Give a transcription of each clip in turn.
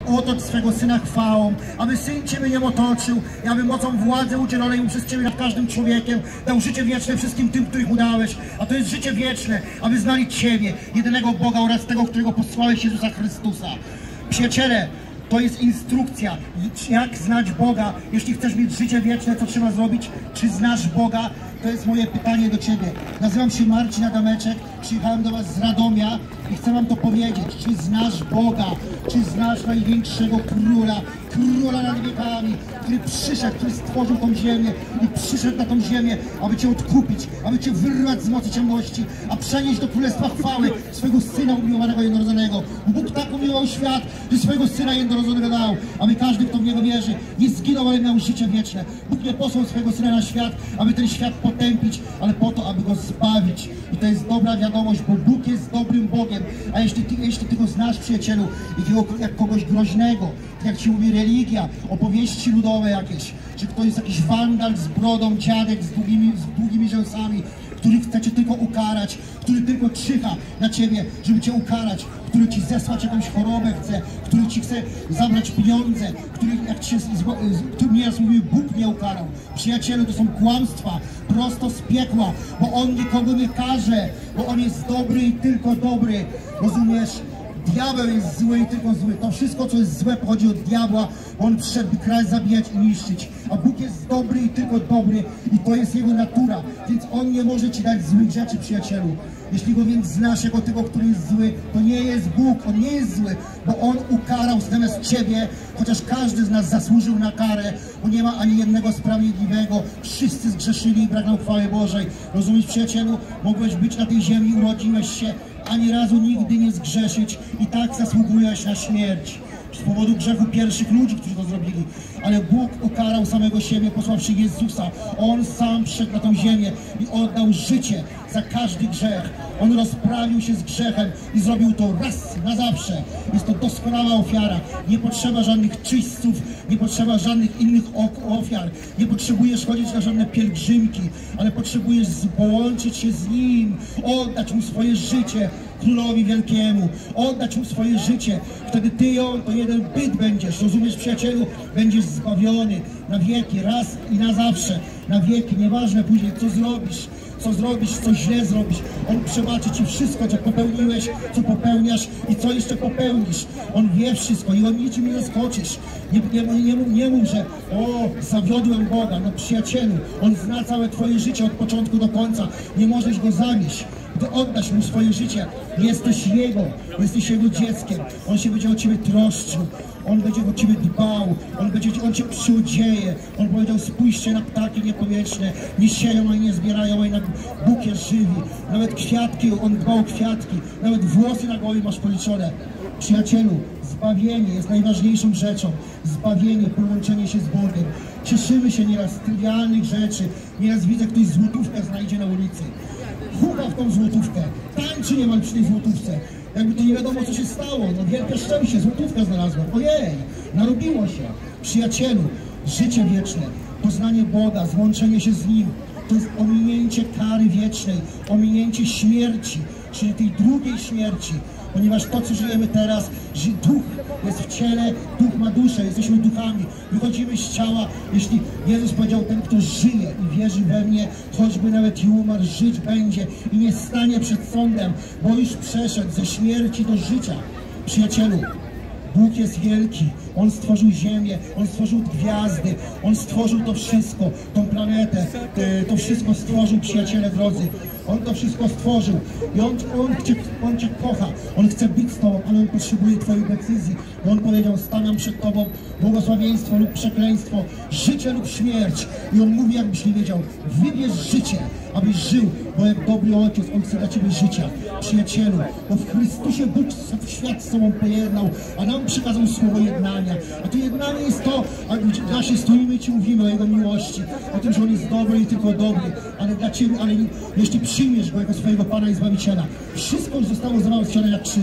otocz swego Syna chwałą, aby Syn Ciebie nie otoczył i aby mocą władzy udzielonej mu przez Ciebie nad każdym człowiekiem dał życie wieczne wszystkim tym, których udałeś, a to jest życie wieczne, aby znali Ciebie, jedynego Boga oraz tego, którego posłałeś, Jezusa Chrystusa. Przyjaciele, to jest instrukcja, jak znać Boga. Jeśli chcesz mieć życie wieczne, co trzeba zrobić? Czy znasz Boga? To jest moje pytanie do Ciebie. Nazywam się Marcin Adameczek, przyjechałem do Was z Radomia i chcę Wam to powiedzieć. Czy znasz Boga? Czy znasz największego króla? Króla nad wiekami, który przyszedł, który stworzył tą ziemię i przyszedł na tą ziemię, aby Cię odkupić, aby Cię wyrwać z mocy ciemności, a przenieść do Królestwa chwały swojego Syna umiłowanego jednorodzonego. Bóg tak umiłował świat, że swojego Syna jednorodzonego dał, aby każdy, kto w Niego wierzy, nie zginął, ale miał życie wieczne. Bóg nie posłał swojego Syna na świat, aby ten świat potępić, ale po to, aby go zbawić. I to jest dobra wiadomość, bo Bóg jest dobrym Bogiem. A jeśli Ty go znasz, przyjacielu, jak kogoś groźnego, jak Ci mówi religia, opowieści ludowe jakieś, że ktoś jest jakiś wandal z brodą, dziadek z długimi rzęsami, który chce Cię tylko ukarać, który tylko czyha na Ciebie, żeby Cię ukarać, który Ci zesłać jakąś chorobę chce, który Ci chce zabrać pieniądze, który nieraz mówi, Bóg mnie ukarał. Przyjacielu, to są kłamstwa, prosto z piekła, bo On nikogo nie karze, bo On jest dobry i tylko dobry, rozumiesz? Diabeł jest zły i tylko zły. To wszystko, co jest złe, pochodzi od diabła. On przyszedł, by kraj zabijać i niszczyć. A Bóg jest dobry i tylko dobry. I to jest Jego natura. Więc On nie może Ci dać złych rzeczy, przyjacielu. Jeśli go więc znasz jako tego, który jest zły, to nie jest Bóg. On nie jest zły, bo On ukarał zamiast Ciebie, chociaż każdy z nas zasłużył na karę, bo nie ma ani jednego sprawiedliwego. Wszyscy zgrzeszyli i brakną chwały Bożej. Rozumiesz, przyjacielu? Mogłeś być na tej ziemi, urodziłeś się, ani razu nigdy nie zgrzeszyć i tak zasługujesz na śmierć. Z powodu grzechu pierwszych ludzi, którzy to zrobili. Ale Bóg ukarał samego siebie, posławszy Jezusa. On sam przyszedł na tą ziemię i oddał życie za każdy grzech. On rozprawił się z grzechem i zrobił to raz na zawsze. Jest to doskonała ofiara. Nie potrzeba żadnych czyśćców, nie potrzeba żadnych innych ofiar. Nie potrzebujesz chodzić na żadne pielgrzymki, ale potrzebujesz połączyć się z Nim, oddać Mu swoje życie, Królowi Wielkiemu, oddać Mu swoje życie. Wtedy Ty i On to jeden byt będziesz, rozumiesz, przyjacielu? Będziesz zbawiony na wieki, raz i na zawsze, na wieki, nieważne później co zrobisz, co źle zrobisz. On przebaczy Ci wszystko, co popełniłeś, co popełniasz i co jeszcze popełnisz. On wie wszystko i On niczym nie zaskoczysz. Nie mów, że zawiodłem Boga. No przyjacielu, On zna całe Twoje życie od początku do końca. Nie możesz Go zawieść. Gdy oddasz Mu swoje życie, jesteś Jego dzieckiem. On się będzie o Ciebie troszczył, On będzie o Ciebie dbał, On Cię przyodzieje. On powiedział, spójrzcie na ptaki niepowietrzne, nie sieją ani nie zbierają, a jednak Bóg je żywi. Nawet kwiatki, On dbał o kwiatki, nawet włosy na głowie masz policzone. Przyjacielu, zbawienie jest najważniejszą rzeczą. Zbawienie, połączenie się z Bogiem. Cieszymy się nieraz z trywialnych rzeczy. Nieraz widzę, ktoś złotówkę znajdzie na ulicy. Huka w tą złotówkę, tańczy niemal przy tej złotówce. Jakby to nie wiadomo, co się stało. No wielkie szczęście, złotówkę znalazłem. Ojej, narobiło się. Przyjacielu, życie wieczne, poznanie Boga, złączenie się z Nim, to jest ominięcie kary wiecznej, ominięcie śmierci, czyli tej drugiej śmierci. Ponieważ to, co żyjemy teraz, że duch jest w ciele, duch ma duszę, jesteśmy duchami, wychodzimy z ciała. Jeśli Jezus powiedział, ten, kto żyje i wierzy we mnie, choćby nawet i umarł, żyć będzie i nie stanie przed sądem, bo już przeszedł ze śmierci do życia. Przyjacielu, Bóg jest wielki. On stworzył ziemię, On stworzył gwiazdy, On stworzył to wszystko, tą planetę, to wszystko stworzył, przyjaciele drodzy. On to wszystko stworzył i on Cię kocha, On chce być z Tobą, ale On potrzebuje Twojej decyzji. Bo On powiedział, stawiam przed Tobą błogosławieństwo lub przekleństwo, życie lub śmierć. I On mówi, jakbyś nie wiedział, wybierz życie, abyś żył, bo jak dobry Ojciec, On chce dla Ciebie życia. Przyjacielu, bo w Chrystusie Bóg świat z sobą pojednał, a nam przekazał słowo jednania. A to jednanie jest to, a nasze stoimy i Ci mówimy o Jego miłości, o tym, że On jest dobry i tylko dobry, ale dla Ciebie, ale jeśli przyjmiesz Go jako swojego Pana i Zbawiciela, wszystko już zostało załatwione na krzyżu.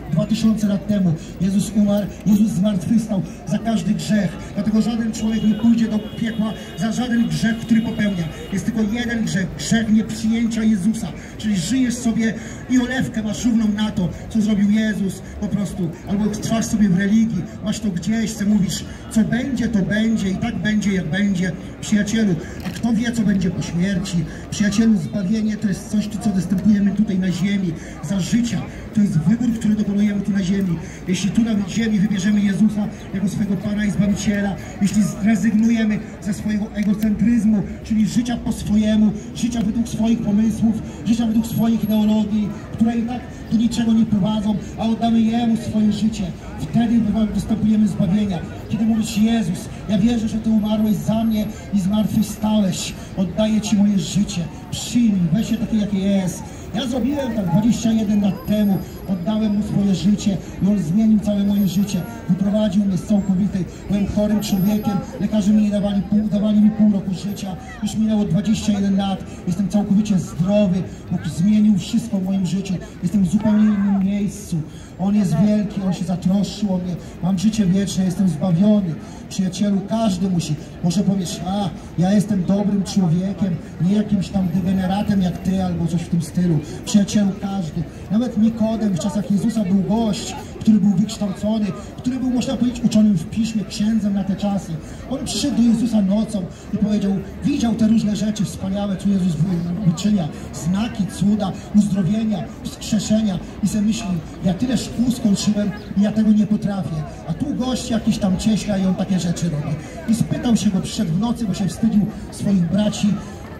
2000 lat temu Jezus umarł, Jezus zmartwychwstał za każdy grzech. Dlatego żaden człowiek nie pójdzie do piekła za żaden grzech, który popełnia. Jest tylko jeden grzech, grzech nieprzyjęcia Jezusa. Czyli żyjesz sobie i olewkę masz równą na to, co zrobił Jezus po prostu. Albo trwasz sobie w religii, masz to gdzieś, co mówisz, co będzie, to będzie i tak będzie, jak będzie. Przyjacielu, a kto wie, co będzie po śmierci? Przyjacielu, zbawienie to jest coś, co dostępujemy tutaj na ziemi, za życia. To jest wybór, który dokonujemy tu na ziemi. Jeśli tu na ziemi wybierzemy Jezusa jako swojego Pana i Zbawiciela, jeśli zrezygnujemy ze swojego egocentryzmu, czyli życia po swojemu, życia według swoich pomysłów, życia według swoich ideologii, które i tak do niczego nie prowadzą, a oddamy Jemu swoje życie, wtedy dostępujemy zbawienia. Kiedy mówisz: Jezus, ja wierzę, że Ty umarłeś za mnie i zmartwychwstałeś, oddaję Ci moje życie, przyjmij, weź je takie, jakie jest. Ja zrobiłem tak 21 lat temu, oddałem Mu swoje życie i On zmienił całe moje życie, wyprowadził mnie z całkowitej. Byłem chorym człowiekiem, lekarze mi nie dawali mi pół roku życia, już minęło 21 lat, jestem całkowicie zdrowy, Bóg zmienił wszystko w moim życiu, jestem w zupełnie innym miejscu. On jest wielki, On się zatroszczył o mnie, mam życie wieczne, jestem zbawiony. Przyjacielu, każdy musi, może powiesz: a, ja jestem dobrym człowiekiem, nie jakimś tam degeneratem jak ty, albo coś w tym stylu. Przyjacielu, każdy, nawet Nikodem w czasach Jezusa był gość, który był wykształcony, który był, można powiedzieć, uczonym w piśmie, księdzem na te czasy. On przyszedł do Jezusa nocą i powiedział, widział te różne rzeczy wspaniałe, co Jezus wyczynia, znaki, cuda, uzdrowienia, wskrzeszenia i sobie myśli: ja tyle szkół skończyłem i ja tego nie potrafię, a tu gość jakiś tam cieśla i on takie rzeczy robi. I spytał się go, przyszedł w nocy, bo się wstydził swoich braci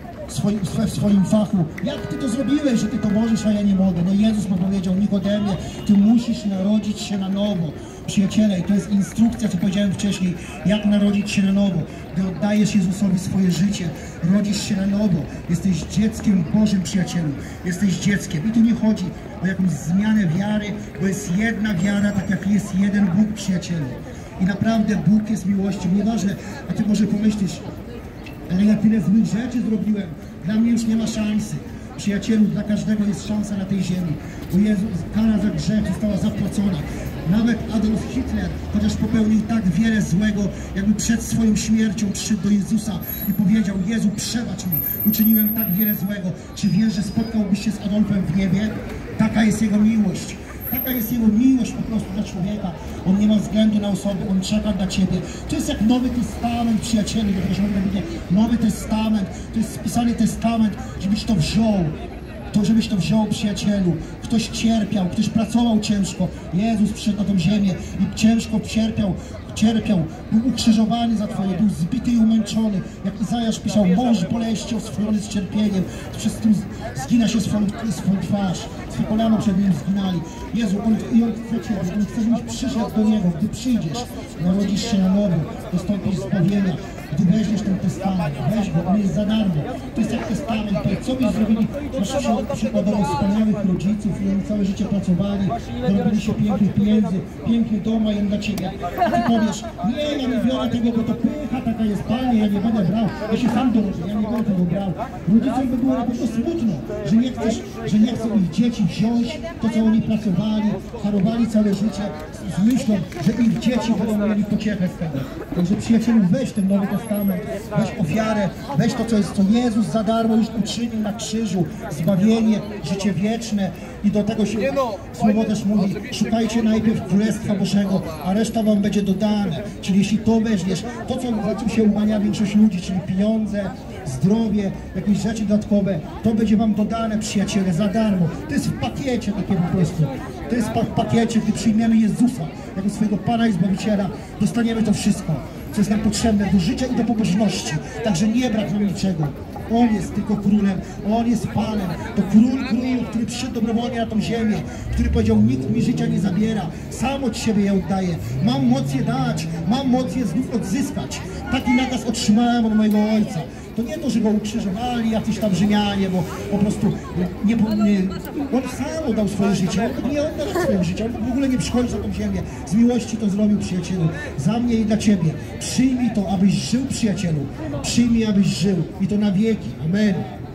w swoim fachu: jak Ty to zrobiłeś, że Ty to możesz, a ja nie mogę? No Jezus mu powiedział: Nikodemie, Ty musisz narodzić się na nowo. Przyjaciele, i to jest instrukcja, co powiedziałem wcześniej, jak narodzić się na nowo. Gdy oddajesz Jezusowi swoje życie, rodzisz się na nowo. Jesteś dzieckiem Bożym, przyjacielu. Jesteś dzieckiem. I tu nie chodzi o jakąś zmianę wiary, bo jest jedna wiara, tak jak jest jeden Bóg, przyjacielu. I naprawdę Bóg jest miłością. Nieważne, a Ty może pomyślisz: ale ja tyle złych rzeczy zrobiłem, dla mnie już nie ma szansy. Przyjacielu, dla każdego jest szansa na tej ziemi. Bo Jezus, kara za grzech została zapłacona. Nawet Adolf Hitler, chociaż popełnił tak wiele złego, jakby przed swoją śmiercią przyszedł do Jezusa i powiedział: Jezu, przebacz mi, uczyniłem tak wiele złego. Czy wiesz, że spotkałbyś się z Adolfem w niebie? Taka jest Jego miłość. Taka jest Jego miłość po prostu dla człowieka. On nie ma względu na osobę, On czeka dla Ciebie. To jest jak Nowy Testament, przyjacielu, dlatego że mówię, Nowy Testament, to jest spisany testament, żebyś to wziął. Żebyś to wziął, przyjacielu. Ktoś cierpiał, ktoś pracował ciężko. Jezus przyszedł na tą ziemię i ciężko cierpiał, był ukrzyżowany za Twoje, był zbity i umęczony. Jak Izajasz pisał: mąż boleści oswojony z cierpieniem, przez tym zgina się swą twarz, swe kolano przed Nim zginali. Jezu, On chce Ciebie, On chce, żebyś przyszedł do Niego. Gdy przyjdziesz, narodzisz się na nowo, dostąpisz zbawienia. Gdy weźmiesz ten testament, weź go, on jest za darmo. To jest jak testament, co byś zrobili? Masz przykładowo wspaniałych rodziców i oni całe życie pracowali, dorobili się pięknych pieniędzy, piękny dom mają dla Ciebie. A Ty powiesz: nie, ja nie biorę tego, bo to pycha taka jest, Panie, ja nie będę brał, ja się sam dołożę, ja nie będę tego brał. Rodzicom by było na pewno smutno, że nie chcą ich dzieci wziąć to, co oni pracowali, harowali całe życie, z myślą, że ich dzieci będą mieli pociechę z tego. Także, przyjacielu, weź ten Nowy Testament, weź ofiarę, weź to, co Jezus za darmo już uczynił na krzyżu, zbawienie, życie wieczne. I do tego się Słowo też mówi: szukajcie najpierw Królestwa Bożego, a reszta wam będzie dodane. Czyli jeśli to weźmiesz, to za czym się umania większość ludzi, czyli pieniądze, zdrowie, jakieś rzeczy dodatkowe, to będzie wam dodane, przyjaciele, za darmo. To jest w pakiecie takie po prostu. To jest w pakiecie, gdy przyjmiemy Jezusa jako swojego Pana i Zbawiciela, dostaniemy to wszystko, co jest nam potrzebne do życia i do pobożności. Także nie brak nam niczego. On jest tylko królem, On jest Panem. To król królów, który przyszedł dobrowolnie na tą ziemię, który powiedział: nikt mi życia nie zabiera, sam od siebie je oddaję. Mam moc je dać, mam moc je znów odzyskać. Taki nakaz otrzymałem od mojego Ojca. To nie to, że go ukrzyżowali jacyś tam Rzymianie, bo po prostu on sam oddał swoje życie, on nie oddał swojego życia, on w ogóle nie przychodzi na tą ziemię. Z miłości to zrobił, przyjacielu, za mnie i dla Ciebie. Przyjmij to, abyś żył, przyjacielu. Przyjmij, abyś żył i to na wieki. Amen.